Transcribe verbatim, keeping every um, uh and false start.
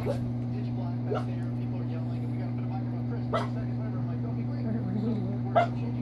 Pitch black back there. People are yelling, and we got to put a microphone. Chris, thirty seconds, whatever. I'm like, okay, great. So we're changing